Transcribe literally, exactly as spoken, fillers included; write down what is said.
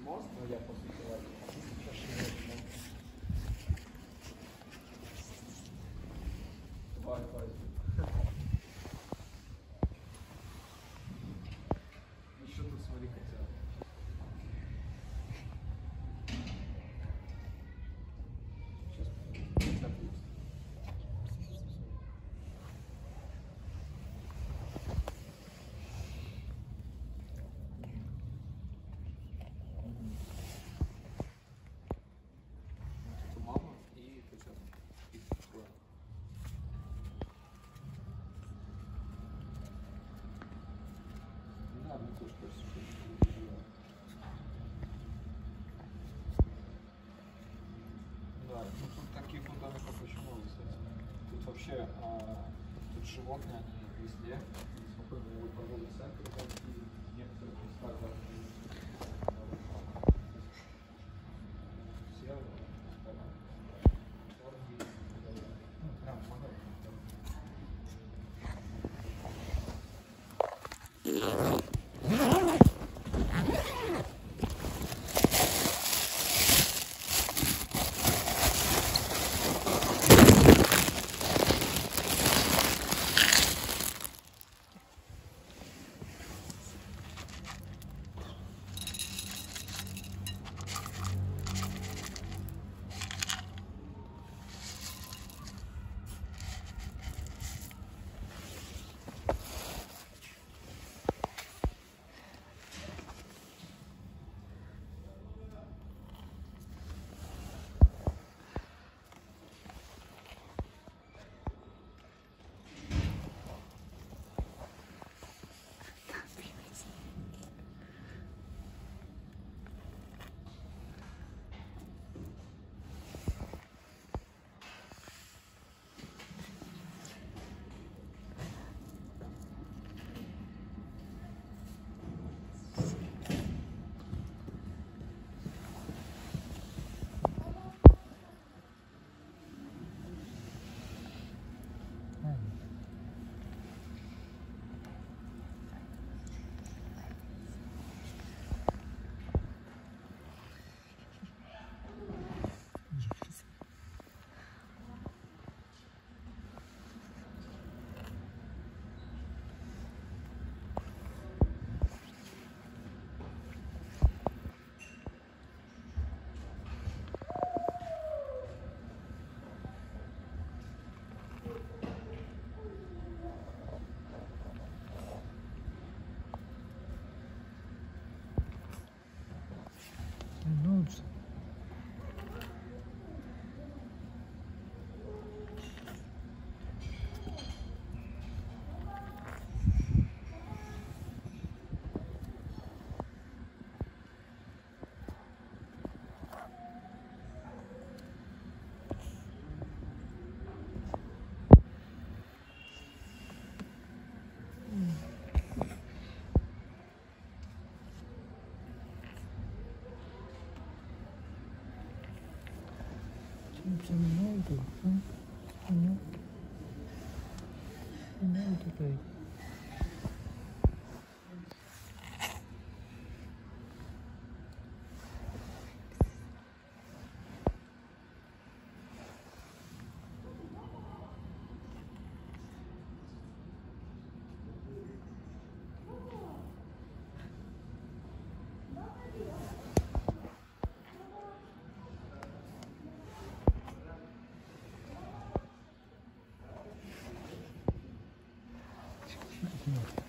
Mostro gli apposittori. Vai, vai. Еще тут смотри хотя бы. Сейчас запустим. Да, ну тут таких вот домиков очень много, кстати. Тут вообще, а, тут животные, они везде, спокойно могут торговый центр, и в некоторых местах даже все, ну, прям помогают. Nossa. Muito, muito, muito bem. Muito